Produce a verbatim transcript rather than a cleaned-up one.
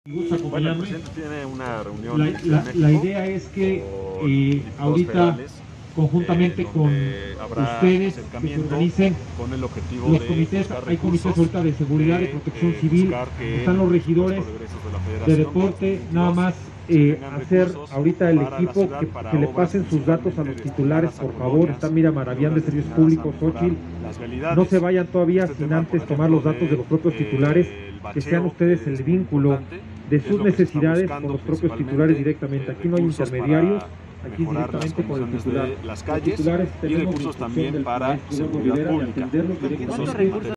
Bueno, el presidente tiene una reunión La, en la, México la idea es que eh, ahorita federales, conjuntamente eh, con ustedes que se organicen con el objetivo los de comités, hay comités ahorita de seguridad, de de, protección eh, civil, que están los regidores de, de deporte, nada más eh, hacer ahorita el equipo que, que le pasen sus datos a los titulares, por favor. Está Mira Maravián de Servicios Públicos, Xochitl, no se vayan todavía sin antes tomar los datos de los propios titulares, que sean ustedes el vínculo de sus necesidades con los propios titulares directamente. Aquí no hay intermediarios, aquí es directamente con el titular. Las calles Los titulares y recursos también para seguridad pública.